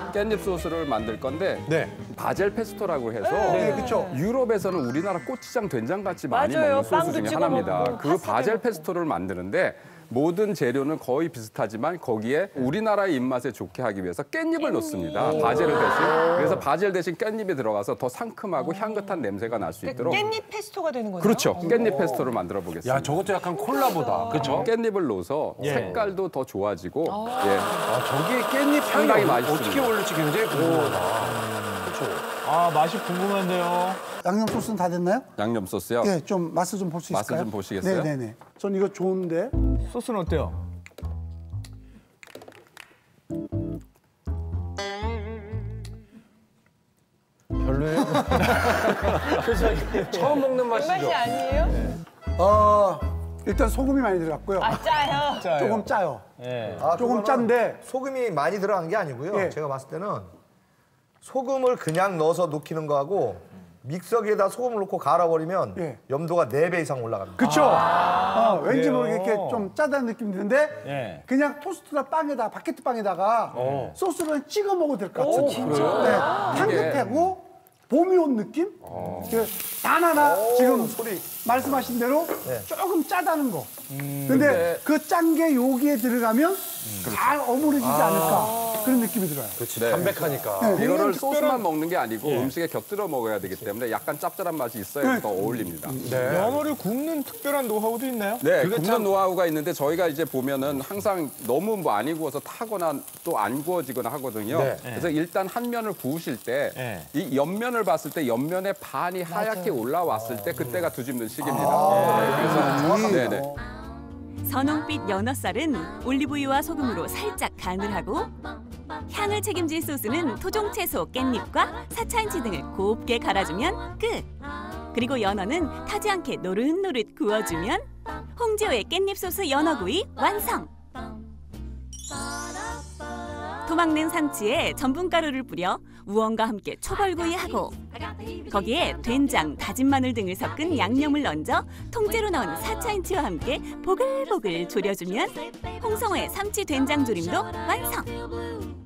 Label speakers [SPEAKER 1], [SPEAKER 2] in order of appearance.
[SPEAKER 1] 깻잎 소스를 만들 건데
[SPEAKER 2] 네.
[SPEAKER 1] 바젤 페스토라고 해서
[SPEAKER 2] 네, 그렇죠.
[SPEAKER 1] 유럽에서는 우리나라 고추장 된장 같이 많이
[SPEAKER 3] 맞아요.
[SPEAKER 1] 먹는 소스
[SPEAKER 3] 빵도
[SPEAKER 1] 중에
[SPEAKER 3] 찍어
[SPEAKER 1] 하나입니다.
[SPEAKER 3] 먹고,
[SPEAKER 1] 그
[SPEAKER 3] 파스타도
[SPEAKER 1] 바젤
[SPEAKER 3] 먹고.
[SPEAKER 1] 페스토를 만드는데 모든 재료는 거의 비슷하지만 거기에 우리나라의 입맛에 좋게 하기 위해서 깻잎을 넣습니다. 바젤을 대신. 그래서 바젤 대신 깻잎이 들어가서 더 상큼하고 향긋한 냄새가 날 수 있도록.
[SPEAKER 3] 깻잎 페스토가 되는 거예요?
[SPEAKER 1] 그렇죠. 깻잎 페스토를 만들어 보겠습니다.
[SPEAKER 2] 야, 저것도 약간 콜라보다. 그렇죠?
[SPEAKER 1] 깻잎을 넣어서
[SPEAKER 2] 예.
[SPEAKER 1] 색깔도 더 좋아지고 예.
[SPEAKER 2] 아, 저기에 깻잎 향이
[SPEAKER 1] 상당히 맛있습니다.
[SPEAKER 2] 어떻게 올릴지 굉장히 궁금하다. 그렇죠.
[SPEAKER 4] 아, 맛이 궁금한데요.
[SPEAKER 5] 양념 소스는 다 됐나요?
[SPEAKER 1] 양념 소스요.
[SPEAKER 5] 예, 좀 맛을 좀 볼 수
[SPEAKER 1] 맛을
[SPEAKER 5] 있을까요?
[SPEAKER 1] 좀 보시겠어요?
[SPEAKER 5] 네네네. 전 이거 좋은데.
[SPEAKER 4] 소스는 어때요?
[SPEAKER 2] 별로예요? 처음 먹는
[SPEAKER 3] 그 맛이
[SPEAKER 2] 맛이죠.
[SPEAKER 3] 아니에요?
[SPEAKER 5] 일단 소금이 많이 들어갔고요.
[SPEAKER 3] 아, 짜요.
[SPEAKER 5] 조금 짜요.
[SPEAKER 4] 예.
[SPEAKER 5] 조금 짠데
[SPEAKER 6] 소금이 많이 들어간 게 아니고요.
[SPEAKER 5] 예.
[SPEAKER 6] 제가 봤을 때는 소금을 그냥 넣어서 녹이는 거하고 믹서기에다 소금을 넣고 갈아버리면
[SPEAKER 5] 예.
[SPEAKER 6] 염도가 4배 이상 올라갑니다.
[SPEAKER 5] 그쵸? 왠지
[SPEAKER 4] 그래요?
[SPEAKER 5] 모르게 이렇게 좀 짜다는 느낌이 드는데
[SPEAKER 4] 예.
[SPEAKER 5] 그냥 토스트나 빵에다 바게트 빵에다가 소스를 찍어 먹어도 될 것 같아요.
[SPEAKER 1] 그래요?
[SPEAKER 5] 네, 향긋하고 봄이 온 느낌? 바나나 지금 말씀하신 대로 조금 짜다는 거. 근데 그 짠 게 여기에 들어가면 잘 어우러지지 않을까 그런 느낌이 들어요.
[SPEAKER 2] 그렇지,
[SPEAKER 1] 네.
[SPEAKER 2] 담백하니까.
[SPEAKER 1] 이거를 소스만 먹는 게 아니고 음식에 곁들여 먹어야 되기 때문에 약간 짭짤한 맛이 있어야 더 어울립니다.
[SPEAKER 4] 연어를 굽는 특별한 노하우도 있나요?
[SPEAKER 1] 네, 굽는 노하우가 있는데 저희가 이제 보면은 항상 너무 많이 구워서 타거나 또 안 구워지거나 하거든요.
[SPEAKER 2] 네.
[SPEAKER 1] 그래서 일단 한 면을 구우실 때
[SPEAKER 4] 네.
[SPEAKER 1] 이 옆면을 봤을 때 옆면의 반이 하얗게 올라왔을 때 그때가 뒤집는 시기입니다. 그래서 네네.
[SPEAKER 7] 선홍빛 연어살은 올리브유와 소금으로 살짝 간을 하고 향을 책임질 소스는 토종 채소 깻잎과 사차인치 등을 곱게 갈아주면 끝. 그리고 연어는 타지 않게 노릇노릇 구워주면 홍지호의 깻잎 소스 연어구이 완성. 토막낸 상치에 전분가루를 뿌려 우엉과 함께 초벌구이하고 거기에 된장, 다진 마늘 등을 섞은 양념을 얹어 통째로 나온 사차인치와 함께 보글보글 졸여주면 홍성호의 삼치 된장 조림도 완성!